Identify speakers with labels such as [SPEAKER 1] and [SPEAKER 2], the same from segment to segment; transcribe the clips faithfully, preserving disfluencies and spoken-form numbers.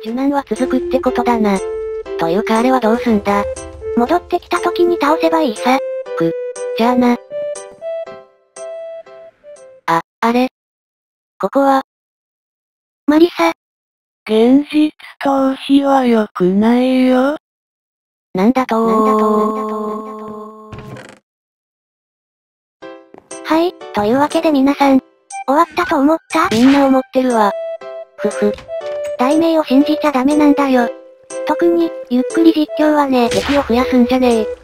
[SPEAKER 1] 受難は続くってことだな。というかあれはどうすんだ。
[SPEAKER 2] 戻ってきた時に倒せばいいさ。
[SPEAKER 1] く、じゃあな。あ、あれ。ここは。
[SPEAKER 2] マリサ。
[SPEAKER 3] 現実逃避は良くないよ。
[SPEAKER 1] なんだとー。
[SPEAKER 2] なんだとー。なんだとー。なんだとー。はい、というわけで皆さん、終わったと思った？
[SPEAKER 1] みんな思ってるわ。ふふ。
[SPEAKER 2] 題名を信じちゃダメなんだよ。特に、ゆっくり実況はね、
[SPEAKER 1] 敵を増やすんじゃねえ。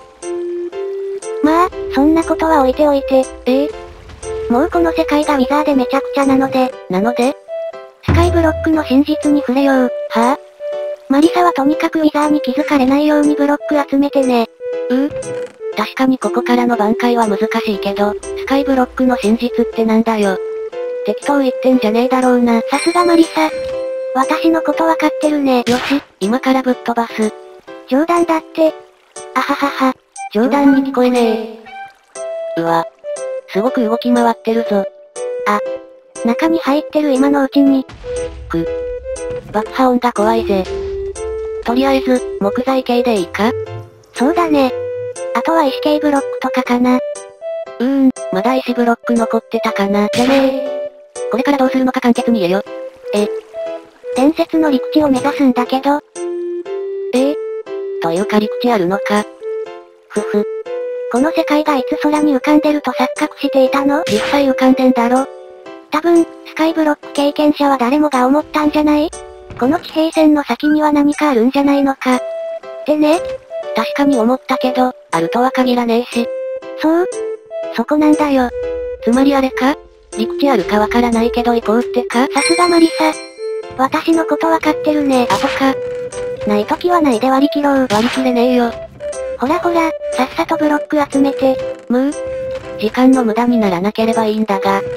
[SPEAKER 2] まあ、そんなことは置いておいて、
[SPEAKER 1] ええ
[SPEAKER 2] もうこの世界がウィザーでめちゃくちゃなので、
[SPEAKER 1] なので
[SPEAKER 2] スカイブロックの真実に触れよう。
[SPEAKER 1] はぁ、あ、
[SPEAKER 2] マリサはとにかくウィザーに気づかれないようにブロック集めてね。
[SPEAKER 1] うー。確かにここからの挽回は難しいけど、スカイブロックの真実ってなんだよ。適当言ってんじゃねえだろうな。
[SPEAKER 2] さすがマリサ。私のことわかってるね。
[SPEAKER 1] よし、今からぶっ飛ばす。
[SPEAKER 2] 冗談だって。あははは。
[SPEAKER 1] 冗談に聞こえねえ。うわ。すごく動き回ってるぞ。
[SPEAKER 2] あ。中に入ってる今のうちに。
[SPEAKER 1] く。爆破音が怖いぜ。とりあえず、木材系でいいか？
[SPEAKER 2] そうだね。あとは石系ブロックとかかな。
[SPEAKER 1] うーん、まだ石ブロック残ってたかな。じゃねえ。これからどうするのか簡潔に言えよ。
[SPEAKER 2] え。伝説の陸地を目指すんだけど。
[SPEAKER 1] ええというか陸地あるのか。ふふ。
[SPEAKER 2] この世界がいつ空に浮かんでると錯覚していたの？
[SPEAKER 1] 実際浮かんでんだろ。
[SPEAKER 2] 多分、スカイブロック経験者は誰もが思ったんじゃない？この地平線の先には何かあるんじゃないのか。ってね。
[SPEAKER 1] 確かに思ったけど、あるとは限らねえし。
[SPEAKER 2] そう？そこなんだよ。
[SPEAKER 1] つまりあれか？陸地あるかわからないけど行こうってか？
[SPEAKER 2] さすがマリサ。私のことわかってるね。
[SPEAKER 1] アホか。
[SPEAKER 2] ないときはないで割り切ろう。
[SPEAKER 1] 割り切れねえよ。
[SPEAKER 2] ほらほら、さっさとブロック集めて。
[SPEAKER 1] むう。時間の無駄にならなければいいんだが。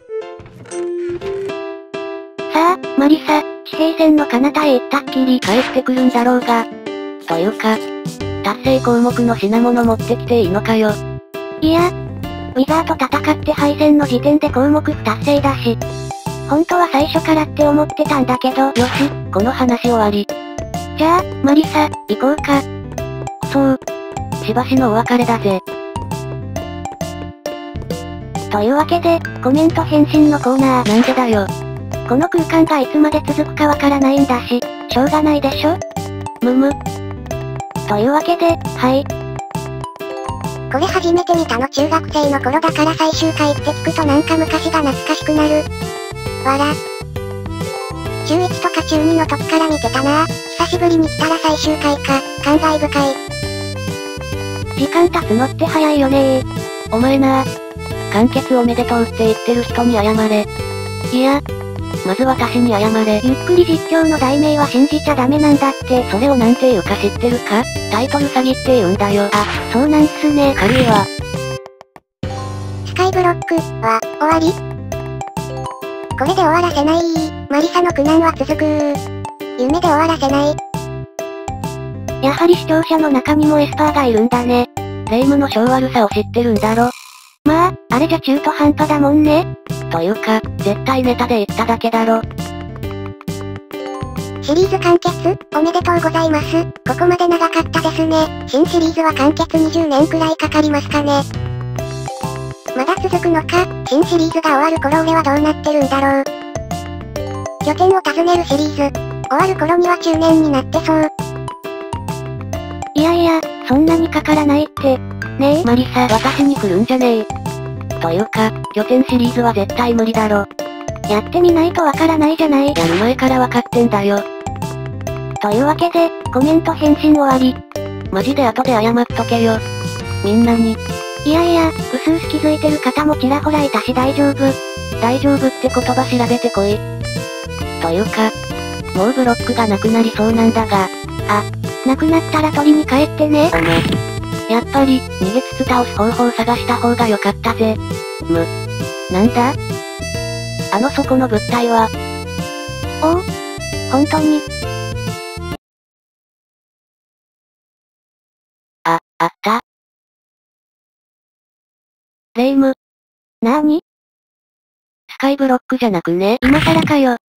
[SPEAKER 2] さあ、マリサ、地平線の彼方へ行ったっきり
[SPEAKER 1] 帰ってくるんだろうが。というか、達成項目の品物持ってきていいのかよ。
[SPEAKER 2] いや、ウィザーと戦って敗戦の時点で項目不達成だし。本当は最初からって思ってたんだけど。よ
[SPEAKER 1] し、この話終わり。
[SPEAKER 2] じゃあ、マリサ、行こうか。
[SPEAKER 1] そう。しばしのお別れだぜ。
[SPEAKER 2] というわけで、コメント返信のコーナー。
[SPEAKER 1] なんでだよ。
[SPEAKER 2] この空間がいつまで続くかわからないんだし、しょうがないでしょ？
[SPEAKER 1] むむ。
[SPEAKER 2] というわけで、はい。
[SPEAKER 4] これ初めて見たの中学生の頃だから最終回って聞くとなんか昔が懐かしくなる。わら。中いちとか中にの時から見てたなぁ。久しぶりに来たら最終回か、感慨深い。
[SPEAKER 2] 時間経つのって早いよねー。
[SPEAKER 1] お前なぁ。完結おめでとうって言ってる人に謝れ。いや、まず私に謝れ。
[SPEAKER 2] ゆっくり実況の題名は信じちゃダメなんだって。
[SPEAKER 1] それをなんて言うか知ってるか？タイトル詐欺って言うんだよ。
[SPEAKER 2] あ、そうなんすね。
[SPEAKER 1] 軽いわ。
[SPEAKER 4] スカイブロック、は、終わり？これで終わらせないー。マリサの苦難は続くー。夢で終わらせない。
[SPEAKER 2] やはり視聴者の中にもエスパーがいるんだね。
[SPEAKER 1] 霊夢の性悪さを知ってるんだろ。
[SPEAKER 2] まあ、あれじゃ中途半端だもんね。
[SPEAKER 1] というか、絶対ネタで言っただけだろ。
[SPEAKER 4] シリーズ完結、おめでとうございます。ここまで長かったですね。新シリーズは完結にじゅうねんくらいかかりますかね。まだ続くのか、新シリーズが終わる頃俺はどうなってるんだろう。拠点を訪ねるシリーズ、終わる頃には中年になってそう。
[SPEAKER 2] いやいや、そんなにかからないって。ねえ、マリサ。
[SPEAKER 1] 私に来るんじゃねえ。というか、拠点シリーズは絶対無理だろ。
[SPEAKER 2] やってみないとわからないじゃない。
[SPEAKER 1] やる前からわかってんだよ。
[SPEAKER 2] というわけで、コメント返信終わり。
[SPEAKER 1] マジで後で謝っとけよ。みんなに。
[SPEAKER 2] いやいや、うすうす気づいてる方もちらほらいたし大丈夫。
[SPEAKER 1] 大丈夫って言葉調べてこい。というか、もうブロックがなくなりそうなんだが。
[SPEAKER 2] あ、なくなったら取りに帰ってね。
[SPEAKER 1] おめ。やっぱり、逃げつつ倒す方法を探した方が良かったぜ。む。なんだ？あの底の物体は。
[SPEAKER 2] おう？本当に。
[SPEAKER 1] あ、あった。霊夢。
[SPEAKER 2] なーに？
[SPEAKER 1] スカイブロックじゃなくね？
[SPEAKER 2] 今更かよ。